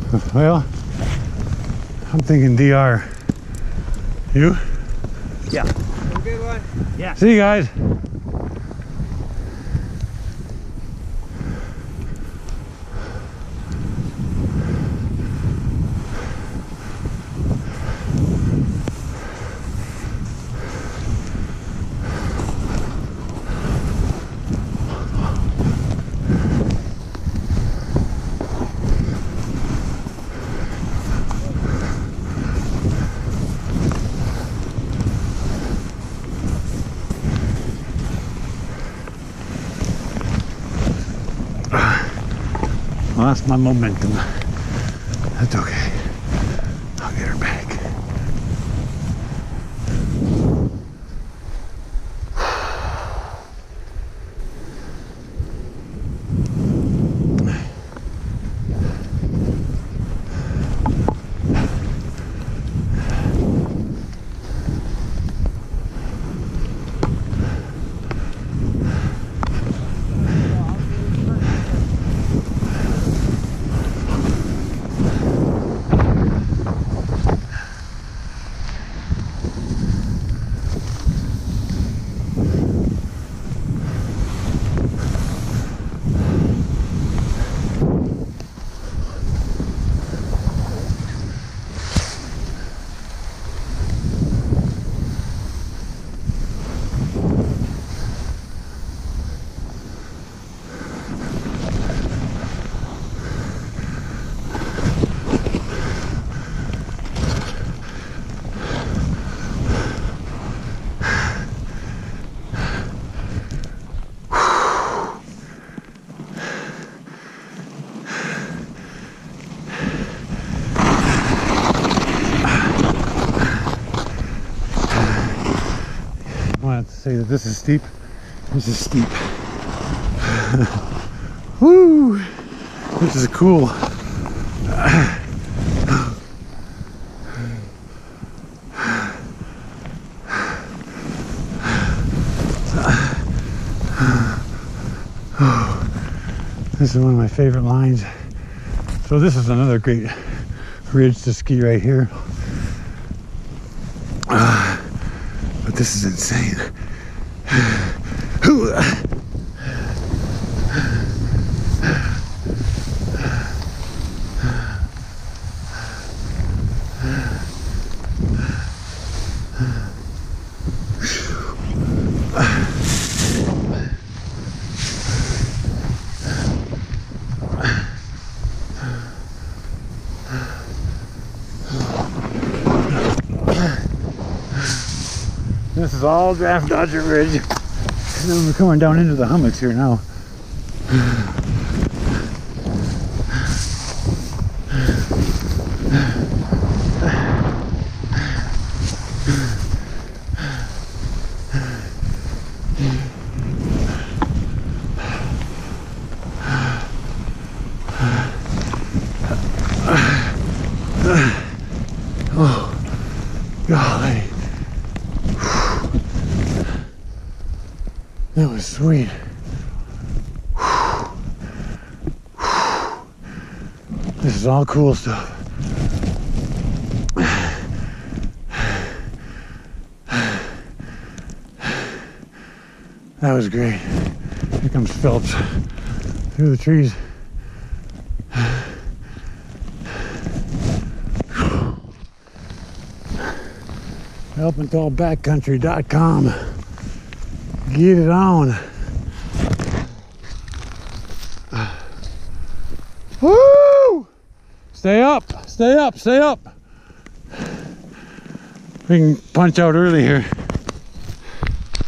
Well, I'm thinking DR. You? Yeah. Have a good one. Yeah. See you guys. Lost my momentum. That's okay. I'll get her back. I have to say that this is steep. This is steep. Woo! This is cool. This is one of my favorite lines. So this is another great ridge to ski right here. But this is insane. This is all Draft Dodger Ridge. And then we're coming down into the hummocks here now. Oh, golly. That was sweet. This is all cool stuff. That was great. Here comes Phelps through the trees. Alpental Backcountry.com. Get it on. Woo! Stay up, stay up, stay up. We can punch out early here.